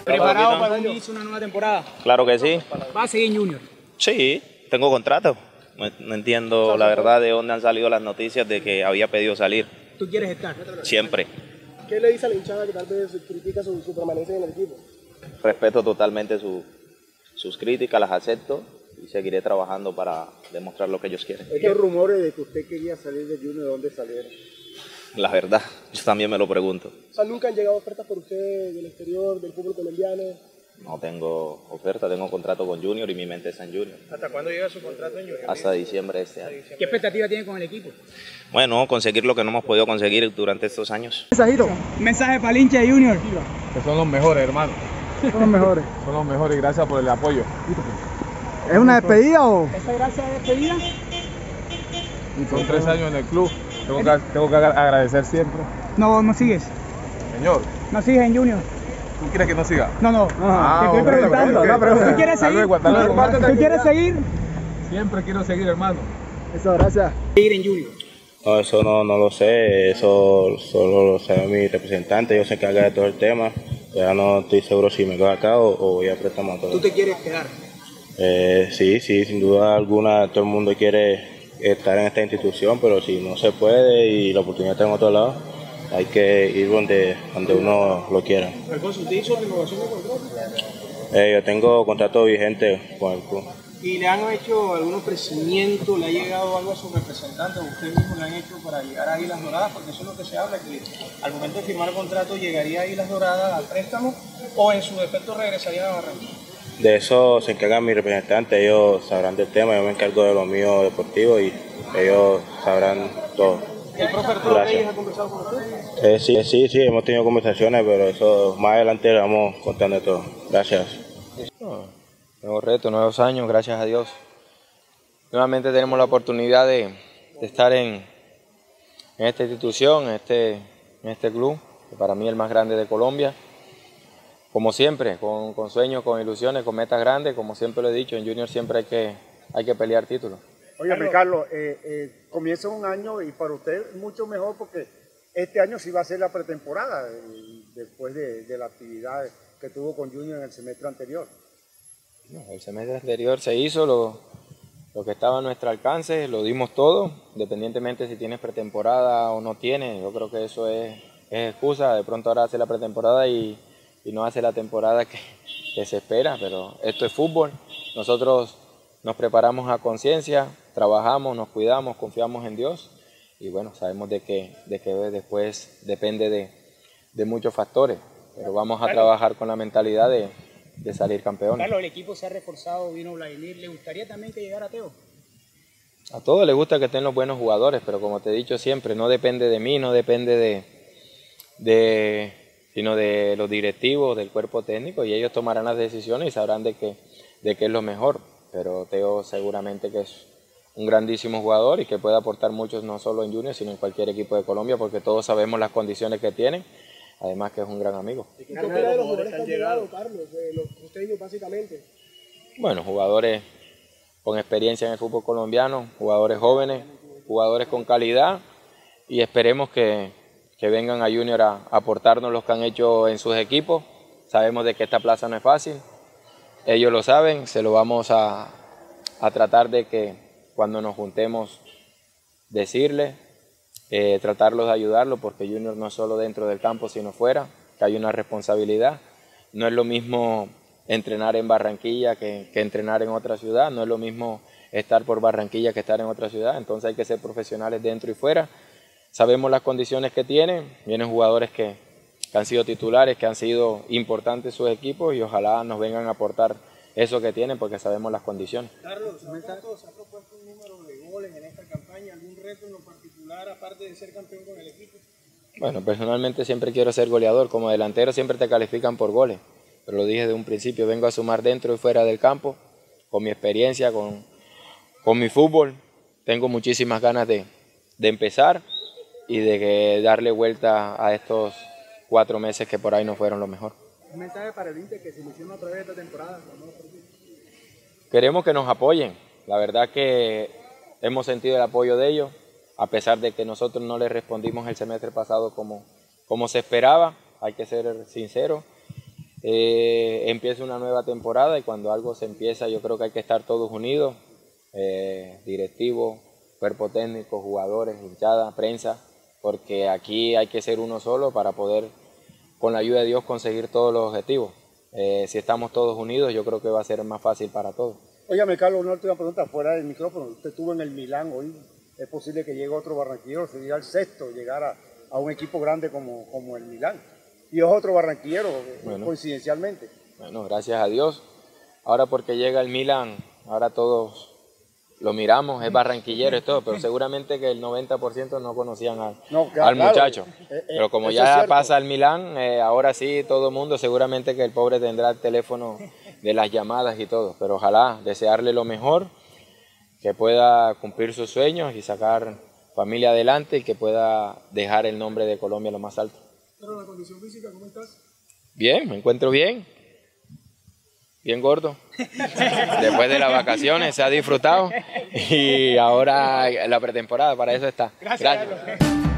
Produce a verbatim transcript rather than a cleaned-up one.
¿Preparado para un inicio, una nueva temporada? Claro que sí. ¿Va a seguir en Junior? Sí, tengo contrato. No, no entiendo la verdad de dónde han salido las noticias de que había pedido salir. ¿Tú quieres estar? Siempre. ¿Qué le dice a la hinchada que tal vez critica su, su permanencia en el equipo? Respeto totalmente su, sus críticas, las acepto y seguiré trabajando para demostrar lo que ellos quieren. Estos rumores de que usted quería salir de Junior, ¿de dónde salieron? La verdad, yo también me lo pregunto. O sea, ¿nunca han llegado ofertas por usted del exterior, del fútbol colombiano? No tengo oferta, tengo contrato con Junior y mi mente está en Junior. ¿Hasta cuándo llega su contrato en Junior? Hasta diciembre de este año. ¿Qué expectativa tiene con el equipo? Bueno, conseguir lo que no hemos podido conseguir durante estos años. Mensajito. Un mensaje para el hincha de Junior. Que son los mejores, hermano. Son los mejores. Son los mejores y gracias por el apoyo. ¿Es una despedida o...? ¿Esta gracia de despedida? Son tres años en el club. Tengo que, tengo que agradecer siempre. No, no sigues. Señor, No sigues en Junior. ¿tú quieres que no siga? No, no. Ah, te estoy ok, preguntando. ok, ok. No, pero ¿tú quieres Hasta seguir? luego, hasta luego. ¿Tú quieres seguir? Siempre quiero seguir, hermano. Eso, gracias. Seguir en Junior. No, eso no, no lo sé, eso solo lo sabe mi representante, yo sé que haga de todo el tema. Ya no estoy seguro si me quedo acá o, o voy a préstamo a todo. ¿Tú te quieres quedar? Eh, sí, sí, sin duda alguna todo el mundo quiere estar en esta institución, pero si no se puede y la oportunidad está en otro lado, hay que ir donde, donde uno lo quiera. Alfonso, ¿usted hizo renovación de contrato? Eh, yo tengo contrato vigente con el club. ¿Y le han hecho algún ofrecimiento, le ha llegado algo a su representante, o usted mismo le han hecho para llegar a Águilas Doradas? Porque eso es lo que se habla, que al momento de firmar el contrato llegaría a Águilas Doradas al préstamo o en su defecto regresaría a Barranquilla. De eso se encarga mi representante, ellos sabrán del tema, yo me encargo de lo mío deportivo y ellos sabrán todo. ¿El profe Arturo Reyes ha conversado con usted? Eh, sí, sí, sí, hemos tenido conversaciones, pero eso más adelante le vamos contando todo. Gracias. Nuevos retos, nuevos años, gracias a Dios. Nuevamente tenemos la oportunidad de, de estar en, en esta institución, en este, en este club, que para mí es el más grande de Colombia. Como siempre, con, con sueños, con ilusiones, con metas grandes, como siempre lo he dicho, en Junior siempre hay que, hay que pelear títulos. Oye, Ricardo, eh, eh, comienza un año y para usted mucho mejor porque este año sí va a ser la pretemporada eh, después de, de la actividad que tuvo con Junior en el semestre anterior. No, el semestre anterior se hizo lo, lo que estaba a nuestro alcance, lo dimos todo, independientemente si tienes pretemporada o no tienes. Yo creo que eso es, es excusa. De pronto ahora hace la pretemporada y, y no hace la temporada que, que se espera, pero esto es fútbol. Nosotros nos preparamos a conciencia, trabajamos, nos cuidamos, confiamos en Dios y bueno, sabemos de que, de que después depende de, de muchos factores, pero vamos a trabajar con la mentalidad de de salir campeón. Carlos, el equipo se ha reforzado, vino Vladimir, ¿le gustaría también que llegara Teo? A todos les gusta que estén los buenos jugadores, pero como te he dicho siempre, no depende de mí, no depende de, de sino de los directivos, del cuerpo técnico, y ellos tomarán las decisiones y sabrán de qué de qué es lo mejor, pero Teo seguramente que es un grandísimo jugador y que puede aportar mucho no solo en Junior, sino en cualquier equipo de Colombia, porque todos sabemos las condiciones que tienen. Además que es un gran amigo. ¿Y qué opina de los jugadores que han llegado, Carlos? De los costeños, básicamente. Bueno, jugadores con experiencia en el fútbol colombiano, jugadores jóvenes, jugadores con calidad y esperemos que, que vengan a Junior a, a aportarnos los que han hecho en sus equipos. Sabemos de que esta plaza no es fácil, ellos lo saben, se lo vamos a, a tratar de que cuando nos juntemos decirles. Eh, tratarlos de ayudarlos porque Junior no es solo dentro del campo sino fuera, que hay una responsabilidad. No es lo mismo entrenar en Barranquilla que, que entrenar en otra ciudad, no es lo mismo estar por Barranquilla que estar en otra ciudad, entonces hay que ser profesionales dentro y fuera. Sabemos las condiciones que tienen, vienen jugadores que, que han sido titulares, que han sido importantes sus equipos y ojalá nos vengan a aportar eso que tienen porque sabemos las condiciones. Carlos, ¿se ha propuesto un número de goles en esta campaña? ¿Algún reto en lo particular, aparte de ser campeón con el equipo? Bueno, personalmente siempre quiero ser goleador. Como delantero siempre te califican por goles. Pero lo dije desde un principio, vengo a sumar dentro y fuera del campo, con mi experiencia, con, con mi fútbol. Tengo muchísimas ganas de, de empezar y de que darle vuelta a estos cuatro meses que por ahí no fueron lo mejor. Un mensaje para el Inter que se ilusiona otra vez esta temporada. Queremos que nos apoyen. La verdad que hemos sentido el apoyo de ellos, a pesar de que nosotros no les respondimos el semestre pasado como, como se esperaba, hay que ser sinceros. eh, empieza una nueva temporada, y cuando algo se empieza yo creo que hay que estar todos unidos, eh, directivos, cuerpo técnico, jugadores, hinchada, prensa, porque aquí hay que ser uno solo para poder, con la ayuda de Dios, conseguir todos los objetivos. Eh, si estamos todos unidos, yo creo que va a ser más fácil para todos. Óigame, Carlos, una última pregunta fuera del micrófono. Usted estuvo en el Milán hoy. ¿Es posible que llegue otro barranquillero, sería el sexto, llegar a, a un equipo grande como, como el Milán? Y es otro barranquillero, bueno, coincidencialmente. Bueno, gracias a Dios. Ahora porque llega el Milán, ahora todos lo miramos, es barranquillero y todo, pero seguramente que el noventa por ciento no conocían al, no, claro, al muchacho. Eh, eh, pero como ya pasa el Milán, eh, ahora sí todo el mundo, seguramente que el pobre tendrá el teléfono de las llamadas y todo. Pero ojalá, desearle lo mejor, que pueda cumplir sus sueños y sacar familia adelante, y que pueda dejar el nombre de Colombia lo más alto. Pero la condición física, ¿cómo estás? Bien, me encuentro bien. Bien gordo. Después de las vacaciones se ha disfrutado y ahora la pretemporada, para eso está. Gracias. Gracias.